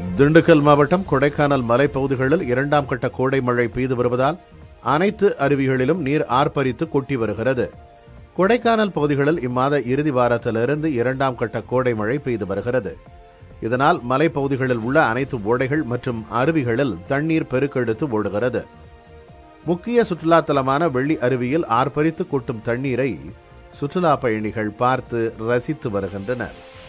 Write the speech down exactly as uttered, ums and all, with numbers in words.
திண்டுக்கல் மாவட்டம் கொடைக்கானல் மலைப்பகுதிகளில் இரண்டாம் கட்ட கோடை மழை பெய்து வருவதால் அனைத்து அருவிகளிலும் நீர் ஆர்ப்பரித்து கொட்டி வருகிறது. கொடைக்கானல் பகுதிகளில் இம்மாத இறுதி வாரத்திலிருந்து இரண்டாம் கட்ட கோடை மழை பெய்து வருகிறது. இதனால் மலைப்பகுதிகளில் உள்ள அனைத்து ஓடைகள் மற்றும் அருவிகளில் தண்ணீர் பெருக்கெடுத்து ஓடுகிறது. முக்கிய சுற்றுலா தலமான வெள்ளி அருவியில் ஆர்ப்பரித்து கொட்டும் தண்ணீரை சுற்றுலா பயணிகள் பார்த்து ரசித்து வருகின்றனர்.